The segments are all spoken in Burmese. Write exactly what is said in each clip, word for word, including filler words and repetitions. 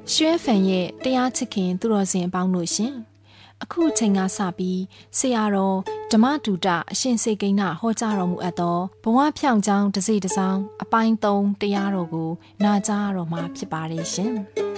ရွှဲဖန်ရဲ့တရားချစ်ခင်သူတော်စင်အပေါင်းတို့ရှင်အခုချိန်ကစပြီးဆရာတော်ဓမ္မတူတအရှင်စေကိန်းကဟောကြားတော်မူအပ်သောဘဝဖြောင့်ကြောင်းတစ်စိတစ်စောင်းအပိုင်းသုံးတရားတော်ကိုနာကြားတော်မှာဖြစ်ပါတယ်ရှင်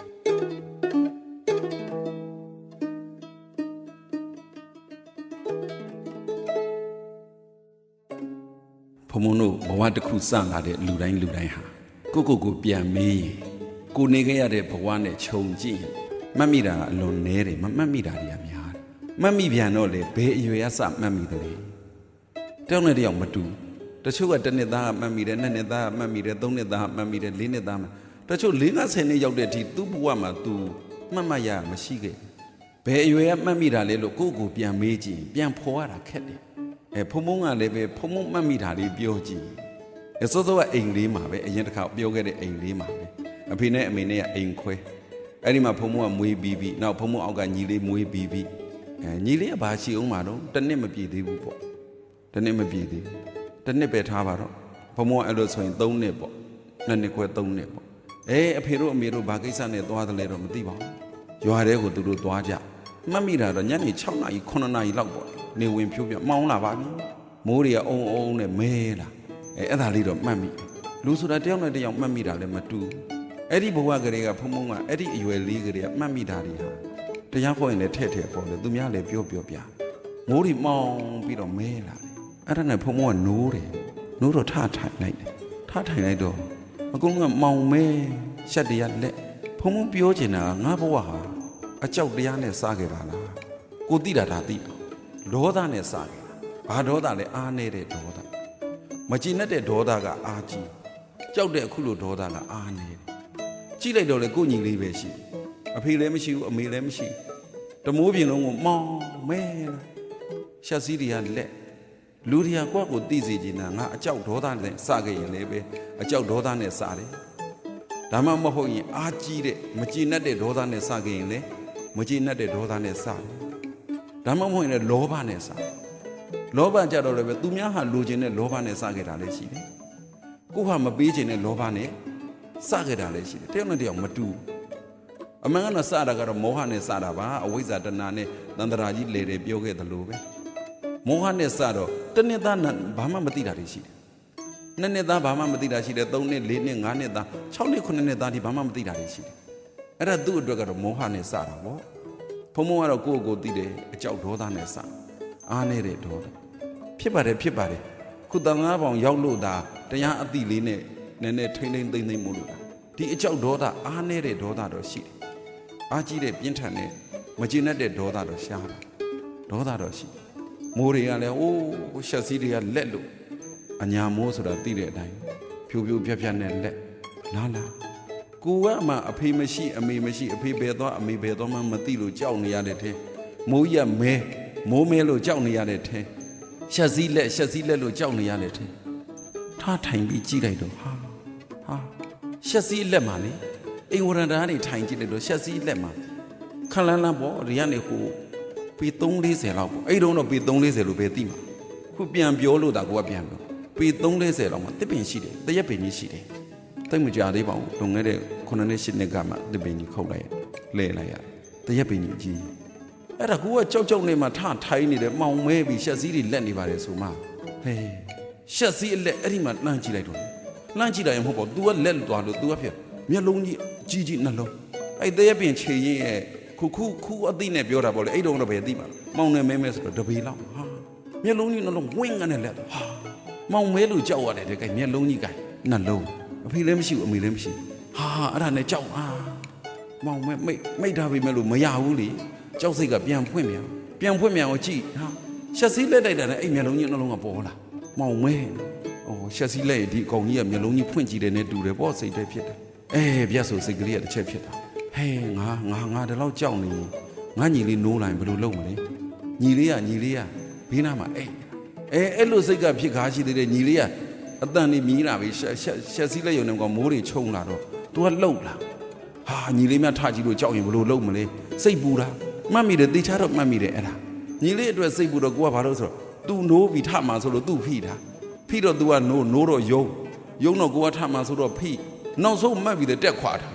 ဘုံဘုံတို့ဘဝတစ်ခုစလာတဲ့လူတိုင်းလူတိုင်းဟာကိုကိုကိုပြန်မေးရင်ကိုနေခဲ့ရတဲ့ဘဝနဲ့ခြုံကြည့်ရင်မှတ်မိတာအလွန်နည်းတယ်မမှတ်မိတာတွေကများတယ်မှတ်မိပြန်တော့လေဘယ်အရွယ်အစမှတ်မိတယ်လဲတယောက်နဲ့တယောက်မတူတချို့ကတစ်နှစ်သားမှတ်မိတယ်နှစ်နှစ်သားမှတ်မိတယ်သုံးနှစ်သားမှတ်မိတယ်လေးနှစ်သားမှတချို့လေးငါးဆယ်နှစ်ရောက်တဲ့အထိသူ့ဘဝမှာသူမှတ်မှတ်ရမရှိခဲ့ဘယ်အရွယ်ကမှတ်မိတာလဲလို့ကိုကိုပြန်မေးကြည့်ပြန်ဖော်ရတာခက်တယ်အဲဖုံဖုံကလည်းပဲဖုံဖုံမှတ်မိတာလေးပြောကြည့်အဲစောစောကအိမ်လေးမှာပဲအရင်တစ်ခါပြောခဲ့တဲ့အိမ်လေးမှာပဲအဖေနဲ့အမေနဲ့ကအိမ်ခွဲအဲ့ဒီမှာဖုံဖုံကမွေးပြီးပြီးနောက်ဖုံဖုံအောက်ကညီလေးမွေးပြီးပြီးအဲညီလေးကဘာရှိအောင်မှာတော့တစ်နှစ်မပြည့်သေးဘူးပေါ့တစ်နှစ်မပြည့်သေးဘူးတစ်နှစ်ပဲထားပါတော့ဖုံဖုံကအဲ့လိုဆိုရင်သုံးနှစ်ပေါ့နှစ်နှစ်ခွဲသုံးနှစ်ပေါ့အဲအဖေတို့အမေတို့ဘာကိစ္စနဲ့သွားတယ်လဲတော့မသိပါဘူးရွာထဲကိုသူတို့သွားကြမှတ်မိတာတော့ညနေ၆နာရီခုနှစ်နာရီလောက်ပေါ့နေဝင်ဖြိုးပြမောင်းလာပါပြီမိုးတွေကအုံအုံနဲ့မဲလာအဲအဲ့ဒါလေးတော့မှတ်မိလူဆိုတာတယောက်နဲ့တယောက်မှတ်မိတာလည်းမတူအဲ့ဒီဘဝကလေးကဖုံဖုံကအဲ့ဒီအရွယ်လေးကလေးကမှတ်မိတာတွေဟာတရားခေါ်ရင်လည်းထဲ့ထဲ့ပေါ်တယ်သူများလည်းပြောပြောပြမိုးတွေမောင်းပြီးတော့မဲလာတယ်အဲ့ဒါနဲ့ဖုံဖုံကနိုးတယ်နိုးတော့ထထိုင်လိုက်တယ်ထထိုင်လိုက်တော့အကုန်လုံးကမောင်မဲရှက်တရားလက်ဖုံဖုံပြောချင်တာငါဘဝဟာအကြောက်တရားနဲ့စားခဲ့ပါလားကိုသိတာဒါသိတာဒေါသနဲ့စားခဲ့တာဘာဒေါသလဲအားနေတဲ့ဒေါသမကြည်နဲ့တဲ့ဒေါသကအားကြီးကြောက်တဲ့အခုလိုဒေါသကအားနေတယ်ကြည့်လိုက်တော့လေကိုညီလေးပဲရှိအဖေလည်းမရှိဘူးအမေလည်းမရှိတမိုးပြင်လုံးကိုမောင်းမဲရှက်စီးတွေကလက်လူတွေကကိုယ့်ကိုသိစေချင်တာငါအကြောက်ဒေါသနဲ့စားခဲ့ရင်လည်းပဲအကြောက်ဒေါသနဲ့စားတယ်ဒါမှမဟုတ်ရင်အားကြီးတဲ့မကြည်နဲ့တဲ့ဒေါသနဲ့စားခဲ့ရင်လည်းမကြည်နဲ့တဲ့ဒေါသနဲ့စားတယ်ဒါမှမဟုတ်ရင်လည်းလောဘနဲ့စားလောဘကြတော့လည်းပဲသူများဟာလိုချင်တဲ့လောဘနဲ့စားခဲ့တာလည်းရှိတယ်ကိုဟာမပေးချင်တဲ့လောဘနဲ့စားခဲ့တာလည်းရှိတယ်တယောက်နဲ့တယောက်မတူအမှန်ကတော့စားတာကတော့မောဟနဲ့စားတာပါအဝိဇ္ဇာတဏှာနဲ့သန္တရာကြီးလေတယ်ပြောခဲ့သလိုပဲမောဟနဲ့စားတော့တနှစ်သားဘာမှမသိတာတွေရှိတယ်နှစ်နှစ်သားဘာမှမသိတာရှိတယ်သုံးနှစ်လေးနှစ်ငါးနှစ်သားခြောက်နှစ်ခုနှစ်နှစ်သားဒီဘာမှမသိတာတွေရှိတယ်အဲ့ဒါသူ့အတွက်ကတော့မောဟနဲ့စားတာပေါ့ဖုံဖုံကတော့ကိုယ့်ကိုယ်သိတယ်အကြောက်ဒေါသနဲ့စားအားနေတဲ့ဒေါသဖြစ်ပါတယ်ဖြစ်ပါတယ်ခုတန်ငါးပေါင်ရောက်လို့ဒါတရားအတိလေးနဲ့နည်းနည်းထိမ့်ထိမ့်သိမ့်သိမ့်မို့လို့ဒီအကြောက်ဒေါသအားနေတဲ့ဒေါသတော့ရှိတယ်အားကြီးတဲ့ပြင်းထန်တဲ့မကျေနပ်တဲ့ဒေါသတော့ရှားတာဒေါသတော့ရှိမိုးတွေကလည်းအိုးရှက်စီးတွေကလက်လို့အညာမိုးဆိုတာသိတဲ့အတိုင်းဖြူဖြူဖြက်ဖြက်နဲ့လက်လာလာကိုကမှအဖေမရှိအမေမရှိအဖေဘယ်သွားအမေဘယ်သွားမှမသိလို့ကြောက်နေရတဲ့ထဲမိုးရမဲမိုးမဲလို့ကြောက်နေရတဲ့ထဲရှက်စည်းလက်ရှက်စည်းလက်လို့ကြောက်နေရတဲ့ထဲထားထိုင်ပြီးကြည့်လိုက်တော့ဟာဟာရှက်စည်းလက်မှာလေအိမ်ဝရံတာတွေထိုင်ကြည့်လိုက်တော့ရှက်စည်းလက်မှာခလန်းလန်းပေါ့ဒီကနေဟိုပေသုံးလေးဆယ်လောက်ပေါ့အဲ့တုန်းတော့ပေသုံးလေးဆယ်လို့ပဲသိမှာခုပြန်ပြောလို့တာကိုကပြန်ပြောပေသုံးလေးဆယ်လောက်မှာတစ်ပင်ရှိတယ်တရက်ပင်ကြီးရှိတယ်တိတ်မကြသေးပါဘူးလွန်ခဲ့တဲ့ခုနှစ်နှစ်ရှစ်နှစ်ကမှတစ်ပင်ကြီးခုတ်လိုက်လဲလိုက်ရတရက်ပင်ကြီးကြီးအဲ့ဒါကိုကကြောက်ကြောက်နေမှထထိုင်းနေတယ်မောင်မဲပြီးရှက်စည်းတွေလက်နေပါတယ်ဆိုမှဟေးရှက်စည်းအလက်အဲ့ဒီမှာလှမ်းကြည့်လိုက်တော့လှမ်းကြည့်တယ်မဟုတ်ပါဘူး तू ကလက်သွားလို့ तू ကဖြစ်မျက်လုံးကြီးကြီးကြီးနှလုံးအဲ့တရက်ပင်ခြေရင်းရဲ့ခုခုခုအသိနဲ့ပြောတာပေါ့လေအဲ့တုန်းတော့ဘယ်သိမှာမောင်နဲ့မဲမဲဆိုတော့တပေလောက်ဟာမျက်လုံးကြီးနှလုံးဝင်းကနေလက်ဟာမောင်မဲလို့ကြောက်ရတယ်တဲ့ကဲမျက်လုံးကြီးကဲနှလုံးအဖေလည်းမရှိဘူးအမေလည်းမရှိဟာအဲ့ဒါနဲ့ကြောက်အာမောင်မဲမိတ်မိတ်ထားပြီမဲ့လို့မရဘူးလေကြောက်စိတ်ကပြန်ဖွင့်ပြန်ပြန်ဖွင့်ပြန်အောင်ကြည့်ဟာရှက်စည်းလက်တိုက်တာနဲ့အဲ့မျက်လုံးကြီးနှလုံးကပေါ်လာမောင်မဲဟိုရှက်စည်းလက်ဒီအကောင်ကြီးကမျက်လုံးကြီးဖွင့်ကြည့်တယ်နဲ့တူတယ်ပေါ့စိတ်တည်းဖြစ်တယ်အဲပြတ်ဆိုစိတ်ကလေးကတစ်ချက်ဖြစ်တာဟဲငါငါငါတလောက်ကြောက်နေငါညီလေးနိုးလိုက်ဘယ်လိုလုပ်မလဲညီလေးကညီလေးကဘေးနားမှာအဲ့အဲအဲ့လိုစိတ်ကဖြစ်ကားရှိသေးတယ်ညီလေးကအတန်နေမြည်လာပြီရှက်ရှက်ရှက်စည်းလက်ယုံနေကောင်မိုးတွေချုံလာတော့ तू ကလှုပ်လာဟာညီလေးများထကြည့်လို့ကြောက်ရင်ဘယ်လိုလုပ်မလဲစိတ်ပူတာမှတ်မိတယ်တေချာတော့မှတ်မိတယ်အဲ့ဒါညီလေးအတွက်စိတ်ပူတော့ကိုကဘာလို့ဆိုတော့ तू နိုးပြီးထမှာဆိုလို့ तू ဖိတာဖိတော့ तू ကနိုးနိုးတော့ယုံယုံတော့ကိုကထမှာဆိုတော့ဖိနောက်ဆုံးမှတ်ပြီးတက်ခွာတာ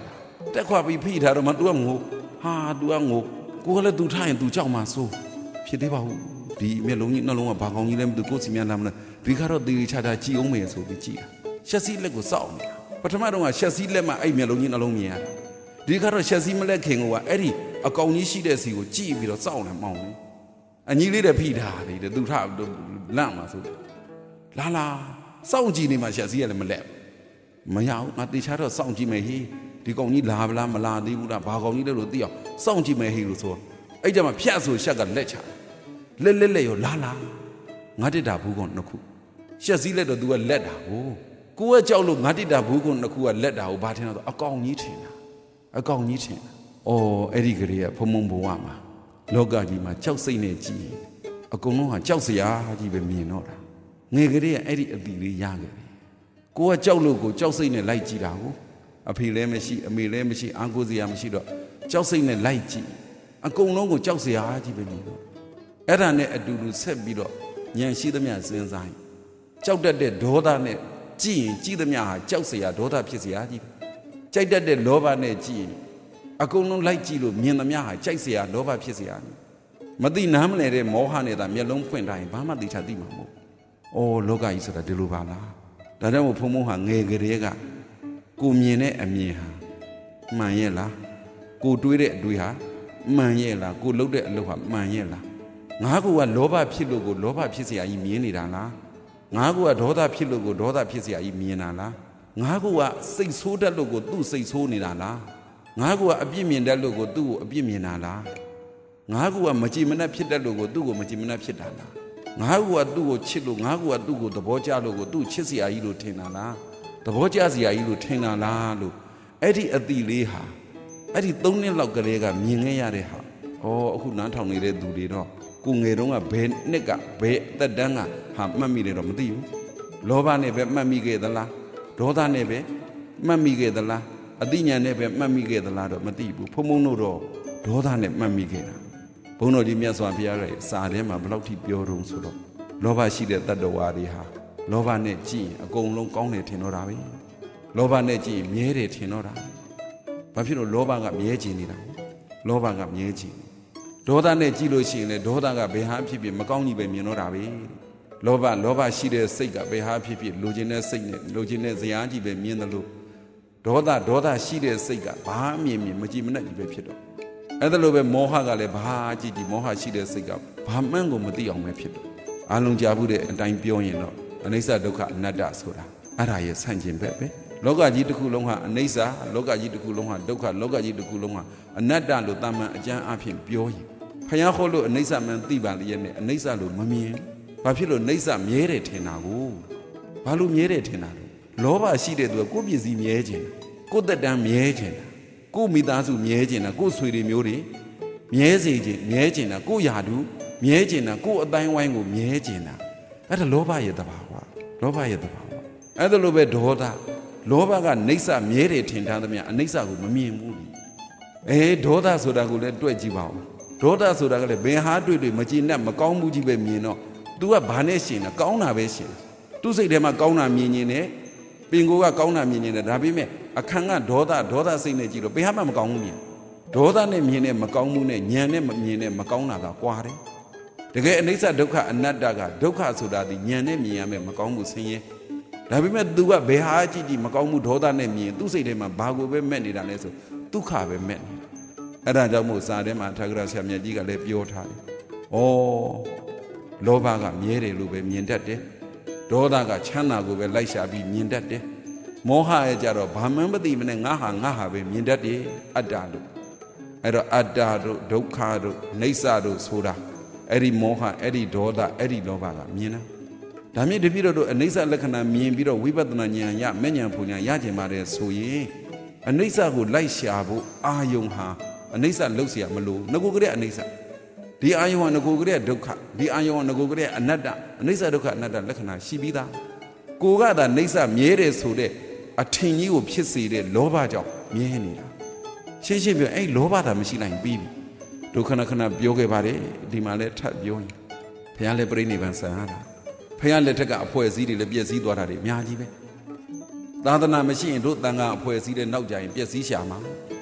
တက်ခွာပြီးဖိထားတော့မှ तू ကငိုဟာ तू ကငိုကိုကလည်း तू ထားရင် तू ကြောက်မှဆိုးဖြစ်သေးပါဘူးဒီမျက်လုံးကြီးနှလုံးကဘာကောင်းကြီးလဲမသိကိုယ်စီမြန်လာမလားဒီကတော့တေးချတာကြည်အောင်မယ်ဆိုပြီးကြည်တာရှက်စီးလက်ကိုစောက်နေတာပထမတော့ကရှက်စီးလက်မှအဲ့မျက်လုံးကြီးနှလုံးမြင်ရတာဒီကတော့ရှက်စီးမလက်ခင်ကအဲ့ဒီအကောင်ကြီးရှိတဲ့စီကိုကြည်ပြီးတော့စောက်နေမှောင်နေအညီလေးတဲ့ဖိထားတယ် तू ထားလန့်မှာဆိုလာလာစောင့်ကြည့်နေမှရှက်စီးရလည်းမလက်မရဘူးငါတေချာတော့စောင့်ကြည့်မယ်ဟေးဒီကောင်ကြီးလာဗလားမလာသေးဘူးလားဘာကောင်ကြီးလဲလို့သိအောင်စောင့်ကြည့်မယ်ဟေးလို့ဆိုအဲ့ကြမှာဖြတ်ဆိုရှက်ကလက်ချလက်လက်လက်ရောလာလာငါတစ်တာဘူးကောင်နှစ်ခုရှက်စည်းလက်တော့ तू ကလက်တာကိုကိုကကြောက်လို့ငါတစ်တာဘူးကောင်နှစ်ခုကလက်တာကိုဘာထင်တော့အကောင်ကြီးထင်တာအကောင်ကြီးထင်တာအော်အဲ့ဒီကလေးကဖုံဖုံဘဝမှာလောကကြီးမှာကြောက်စိတ်နဲ့ကြည်အကုန်လုံးဟာကြောက်စရာကြီးပဲမြင်တော့တာငယ်ကလေးကအဲ့ဒီအတီလေးရခဲ့တယ်ကိုကကြောက်လို့ကိုကြောက်စိတ်နဲ့လိုက်ကြည့်တာကိုအဖေလည်းမရှိအမေလည်းမရှိအာကိုစရာမရှိတော့ကြောက်စိတ်နဲ့လိုက်ကြည့်အကုန်လုံးကိုကြောက်စရာကြီးပဲမြင်တော့အဲ့ဒါနဲ့အတူတူဆက်ပြီးတော့ဉာဏ်ရှိသမျှစဉ်းစားရင်ကြောက်တတ်တဲ့ဒေါသနဲ့ကြည့်ရင်ကြည့်သမျှဟာကြောက်စရာဒေါသဖြစ်စရာကြီးကြိုက်တတ်တဲ့လောဘနဲ့ကြည့်ရင်အကုန်လုံးလိုက်ကြည့်လို့မြင်သမျှဟာကြိုက်စရာလောဘဖြစ်စရာမသိနားမလည်တဲ့မောဟနဲ့သာမျက်လုံးဖွင့်ထားရင်ဘာမှသိချသိမှာမဟုတ်။အော်လောကကြီးဆိုတာဒီလိုပါလား။ဒါကြောင့်မို့ဖုံဖုံဟာငယ်ကလေးကကိုမြင်တဲ့အမြင်ဟာမှန်ရဲ့လား။ကိုတွေးတဲ့အတွေးဟာမှန်ရဲ့လား။ကိုလုပ်တဲ့အလုပ်ဟာမှန်ရဲ့လား။ငါကလောဘဖြစ်လို့ကိုလောဘဖြစ်စရာကြီးမြင်နေတာလား။ငါကဒေါသဖြစ်လို့ကိုဒေါသဖြစ်စရာကြီးမြင်တာလား။ငါကစိတ်ဆိုးတတ်လို့ကိုသူ့စိတ်ဆိုးနေတာလား။ငါကအပြစ်မြင်တတ်လို့ကိုသူ့ကိုအပြစ်မြင်တာလား။ငါကမကြည်မနှက်ဖြစ်တတ်လို့ကိုသူ့ကိုမကြည်မနှက်ဖြစ်တာလားငါကသူ့ကိုချစ်လို့ငါကသူ့ကိုသဘောကျလို့ကိုသူ့ချစ်စရာကြီးလို့ထင်တာလားသဘောကျစရာကြီးလို့ထင်တာလားလို့အဲ့ဒီအတိလေးဟာအဲ့ဒီသုံးနှစ်လောက်ကလေးကမြင်ခဲ့ရတဲ့ဟာဩအခုနားထောင်နေတဲ့သူတွေတော့ကိုငယ်တုန်းကဘယ်နှစ်ကဘယ်အသက်တန်းကဟာမှတ်မိတယ်တော့မသိဘူးလောဘနဲ့ပဲမှတ်မိခဲ့သလားဒေါသနဲ့ပဲမှတ်မိခဲ့သလားအတိညာနဲ့ပဲမှတ်မိခဲ့သလားတော့မသိဘူးဖုံဖုံတို့တော့ဒေါသနဲ့မှတ်မိခဲ့တာဘုန်းတော်ကြီးမြတ်စွာဘုရားရဲ့စာထဲမှာဘယ်လောက်ထိပြောတုံးဆိုတော့လောဘရှိတဲ့တတ္တဝါတွေဟာလောဘနဲ့ကြည့်ရင်အကုန်လုံးကောင်းတယ်ထင်တော့တာပဲလောဘနဲ့ကြည့်ရင်မြဲတယ်ထင်တော့တာဘာဖြစ်လို့လောဘကမြဲချင်နေတာလောဘကမြဲချင်ဒေါသနဲ့ကြည့်လို့ရှိရင်လေဒေါသကဘယ်ဟာဖြစ်ဖြစ်မကောင်းကြီးပဲမြင်တော့တာပဲလောဘလောဘရှိတဲ့စိတ်ကဘယ်ဟာဖြစ်ဖြစ်လိုချင်တဲ့စိတ်နဲ့လိုချင်တဲ့ဇာတ်ကြီးပဲမြင်တယ်လို့ဒေါသဒေါသရှိတဲ့စိတ်ကဘာမြင်မြင်မကြည်မနှက်ကြီးပဲဖြစ်တော့အဲ့ဒါလိုပဲမောဟကလည်းဘာကြည့်ကြည့်မောဟရှိတဲ့စိတ်ကဘာမှန်းကိုမသိအောင်ပဲဖြစ်တော့အလုံးကြားဘူးတဲ့အတိုင်းပြောရင်တော့အနိစ္စဒုက္ခအနတ္တဆိုတာအဲ့ဒါရဲ့ဆန့်ကျင်ဘက်ပဲလောကကြီးတစ်ခုလုံးဟာအနိစ္စလောကကြီးတစ်ခုလုံးဟာဒုက္ခလောကကြီးတစ်ခုလုံးဟာအနတ္တလို့တာမန်အကျမ်းအဖြစ်ပြောရင်ဖယားခေါ်လို့အနိစ္စမှန်သိပါလျက်နဲ့အနိစ္စလို့မမြင်ဘာဖြစ်လို့အနိစ္စမြဲတယ်ထင်တာကိုဘာလို့မြဲတယ်ထင်တာလဲလောဘရှိတဲ့သူကကိုယ့်ပစ္စည်းမြဲခြင်းကိုယ့်သက်တမ်းမြဲခြင်းကိုယ့်မိသားစုမြဲခြင်းတာကိုယ့်ဆွေတွေမျိုးတွေမြဲစေခြင်းမြဲခြင်းတာကိုယ့်ယာတုမြဲခြင်းတာကိုယ့်အတိုင်းဝိုင်းကိုမြဲခြင်းတာအဲ့ဒါလောဘရဲ့တဘာဝလောဘရဲ့တဘာဝအဲ့ဒါလိုပဲဒေါသလောဘကနိစ္စမြဲတယ်ထင်ထားသမျှအနိစ္စကိုမမြင်ဘူးအေးဒေါသဆိုတာကိုလည်းတွေ့ကြည့်ပါဦးဒေါသဆိုတာကလည်းဘယ်ဟာတွေ့တွေ့မကြည်နဲ့မကောင်းမှုကြီးပဲမြင်တော့ तू ကဘာနဲ့ရှင်တာကောင်းတာပဲရှင်သူ့စိတ်ထဲမှာကောင်းတာမြင်နေတယ်ပင်ကိုကကောင်းတာမြင်နေတယ်ဒါပေမဲ့အခန်းကဒေါသဒေါသစိတ်နဲ့ကြည့်တော့ဘယ်ဟာမှမကောင်းဘူးမြင်ဒေါသနဲ့မြင်တဲ့မကောင်းမှုနဲ့ဉာဏ်နဲ့မမြင်တဲ့မကောင်းတာကကွာတယ်တကယ်အနိစ္စဒုက္ခအနတ္တကဒုက္ခဆိုတာဒီဉာဏ်နဲ့မြင်ရမယ်မကောင်းမှုဆင်းရဲဒါပေမဲ့ तू ကဘယ်ဟာကြည့်ကြည့်မကောင်းမှုဒေါသနဲ့မြင်သူ့စိတ်ထဲမှာဘာကိုပဲမဲ့နေတာလဲဆိုဒုက္ခပဲမဲ့နေအဲ့ဒါကြောင့်မို့စာထဲမှာထာဂရဆရာမြတ်ကြီးကလည်းပြောထားတယ်။ဩလောဘကမြဲတယ်လို့ပဲမြင်တတ်တယ်။ဒေါသကချမ်းသာကိုပဲလိုက်ရှာပြီးမြင်တတ်တယ်။မောဟရဲ့ကြတော့ဘာမှမသိမနဲ့ငါဟာငါဟာပဲမြင်တတ်တယ်အတ္တလို့အဲ့တော့အတ္တတို့ဒုက္ခတို့နိစ္စတို့ဆိုတာအဲ့ဒီမောဟအဲ့ဒီဒေါသအဲ့ဒီလောဘကမြင်တာဒါမြင့်တပြည့်တို့အနိစ္စလက္ခဏာမြင်ပြီးတော့ဝိပဿနာဉာဏ်ရမဲ့ဉာဏ်ဖူဉာဏ်ရကျင်ပါတယ်ဆိုရင်အနိစ္စကိုလိုက်ရှာဖို့အာယုံဟာအနိစ္စလောက်เสียမလို့ငကိုကလေးအနိစ္စဒီအာယုံကငကိုကလေးဒုက္ခဒီအာယုံကငကိုကလေးအနတ္တအနိစ္စဒုက္ခအနတ္တလက္ခဏာရှိပြီးသားကိုကသာနိစ္စမြဲတယ်ဆိုတဲ့အထင်ကြီးကိုဖြစ်စေတဲ့လောဘကြောင့်မြဲနေတာရှင်းရှင်းပြောအဲ့လောဘသာမရှိနိုင်ပြီးပြီဒုက္ခခဏပြောခဲ့ပါတယ်ဒီမှာလည်းထပ်ပြောရင်ဘုရားလည်းပြိဋိဘံဆံရတာဘုရားလက်ထက်ကအဖွဲစည်းတွေလည်းပြည့်စည်သွားတာတွေအများကြီးပဲသာသနာမရှိရင်တို့တန်ခါအဖွဲစည်းတဲ့နောက်ကြရင်ပြည့်စည်ရှာမှာ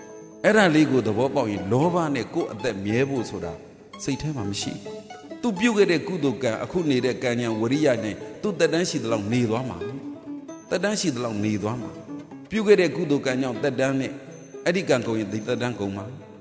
Era ligo the Bobo in Lova and go at that Miebu soda. Say to him, she. To bugle a kudoka, a kuni de Ganya, Wariane, to the dance the long need wama. The dance the long need wama. Bugle a kudoka, that dane, Eddie can go in the Dankoma.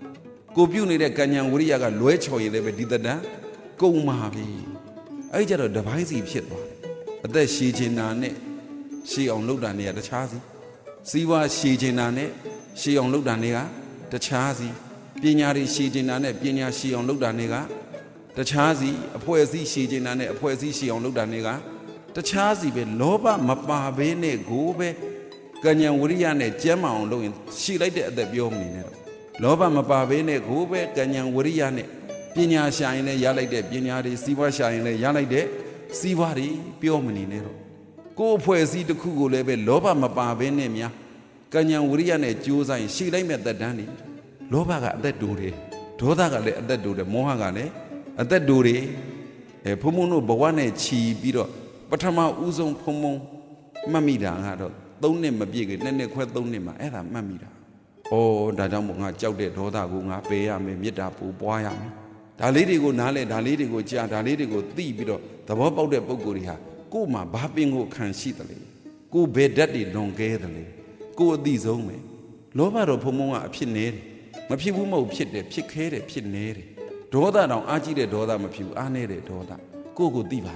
Go Buni de Ganya, Wariaga, Loecho, you never did that. Go Mavi. I just a divisive shit. But there she jinane, she on look down near the chazi. See what she jinane, she on look down near the chazi. Pinyari she jinane, Pinya she on look down near the chazi, a poesy she jinane, a poesy she on look down near the chazi be loba, mapa bene, gobe, Ganyan Wuriane, Gemma on looking, she like that the biomine. Loba mapa bene, gobe, Ganyan Wuriane. Pinya shine yalai de pinyari siwa shine yalai de siwari piomani nero. Go poesy to kugu lebe loba mapa benemia. Ganyan Wuriane Jusa and she lay met the dandy. Loba got that duty. Toda got that duty, Mohagane, at that duty. A Pumuno Bawane chi biro. Patama uzon pomo mamida hado. Don't name a big and then they quite don't name a mamida. Oh, Dadamunga Jaude Toda Gunga Pea me Mitapu Boyam. Da lady go nale, da lady go ja, da lady go thee biddo, the bob out the Boguria, go ma bappingo can sheetly, go bed daddy don't gatherly, go these only. Loba of Pomoa a pinere, my people mo pit the pick head a pinere. Doda down aji the doda, my people anere doda, go go diva,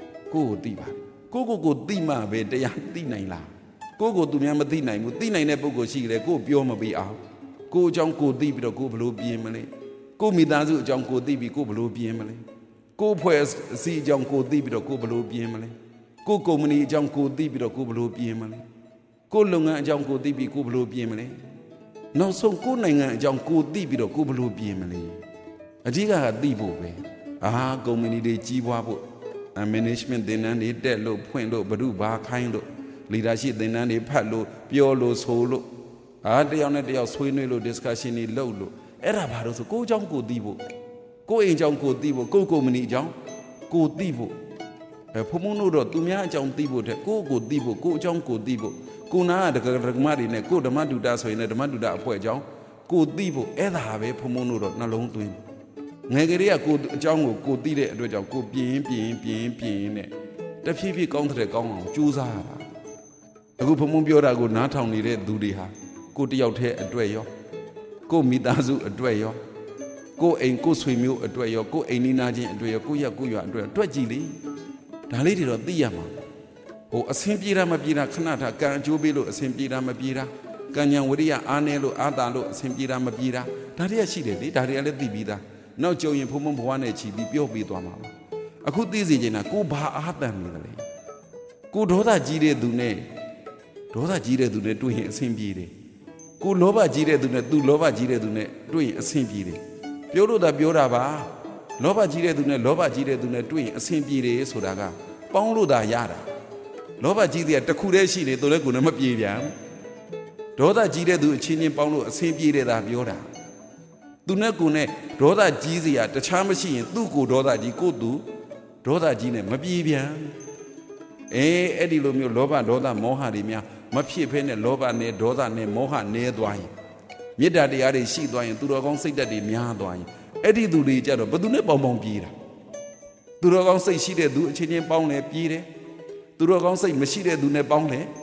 go diva, go go go dima bed the yantina. Go go to Yamatina, Mutina never go see the go bioma be out. Go jump go deep to go blue beamly. Go Midazu Junko Dibi go blue beamly. Go pues see Junko Dibi to go blue beamly. Go Comuni Junko Dibi to go blue beamly. Go Lunga Junko Dibi go blue beamly. No so go Nanga Junko Dibi to go blue beamly. A jiga had Dibo way. Ah, go many de Jiwabo. A management then and it dead low point low, Badu bar kind of leadership then and a padlo, Piolo solo. Ah, they on a day of swing discussion in low low. Era baroso go jump go divo. Go in jump go divo, go go mini jump, go divo. A pomono to Mia jump divo, go go divo, go jump go divo. Go na the Marine, go the Maduda so in the Maduda poor jump, go divo, either have a pomono not long to him. Negaria go jump go did it, go being, being, being, being. The P come to the gong, Jusa. A good pomobio go not only red dudiha, go the out here at Dwayo. Go Midazu a dwayo. Go and go swim you a dwayo. Go and Ninaji and Dwayo. Go ya go ya and Dwajili. The lady of the Yama. Oh, a Simpira Mabira Kanata, Ganjubilo, a Simpira Mabira, Ganyan Waria, Anelo, Adalo, Simpira Mabira. Daria she did, Daria let the vida. Now Joey and Pumum one H B P O B Dwama. A good dizzy in a go ba Adam. Go Doda Gide Dune. Doda Gide Dune to him, Simpire. Go loba jire dune, do loba jire dune, doing a simpire. Piolo da bioraba, loba jire dune, loba jire dune, doing a simpire sodaga. Paulo da yara. Loba jire at the Kureshi, the Leguna Mapiam. Doda jire do chini paulo, a simpire da biora. Dunagune, Doda jizia, the charm machine, do go Doda di go do, Doda jine Mapiam. Eh, Eddie Lomio loba, Doda moha di mia. Mapi pen loba ne doda ne moha ne dwai. Mida de are she dwai, Duragon say that the mia dwai. Eddie do the jaro, but do ne bomb pira. Duragon say she did do a chin pound a pire. Duragon say machine do ne pound le.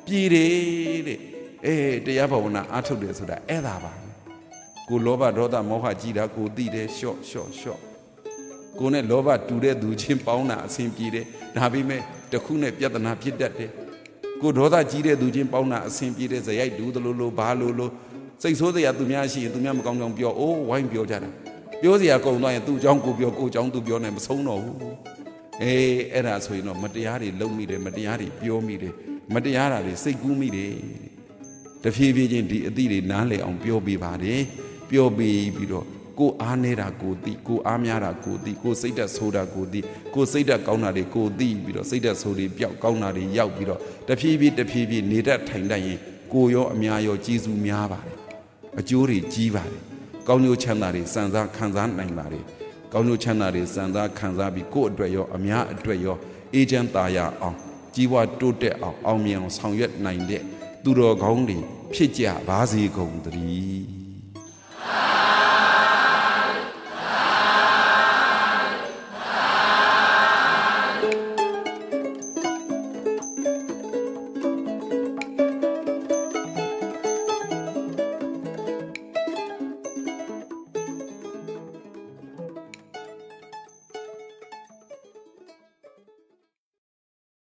Pire. Eh, the Yabona, I told you so that Edaba. Go loba doda moha jida, go dide, short, short, short. Go ne loba do the do chin pound at Saint Pire. Nabime, the Kune Piatana Pit that day. Go Doda Jire do Jim Pauna, Saint Peter, say I do the Lolo, Balolo. Say so they are to Miashi, to Miam Gong Bio, oh, wine Biojana. Biosia go no and do Jungle Bio, go Jong to Bion and so no. Eh, and as we know, Matiari, low me, Matiari, Bio me, Matiara, say gumi. The Fivian did Nale on Bio Bivade, Bio Bido. Go Anera go di, go Amiara go di, go say that soda go di, go say that Gaunari go di, Bido, say that Sodi, Gaunari, Yau Bido. The P V, the P V, need that time day, go yo, Miayo, Jizu Miava, a jury, Jivari, Gaunu Chanari, Sanza, Kanzan, Naimari, Gaunu Chanari, Sanza, Kanzabi, go Dwayo, Amia, Dwayo, Agent Daya, Jiwa Dote, Almian, Sangyet Nine Day, Duro Gondi, Pitja, Bazi Gondri.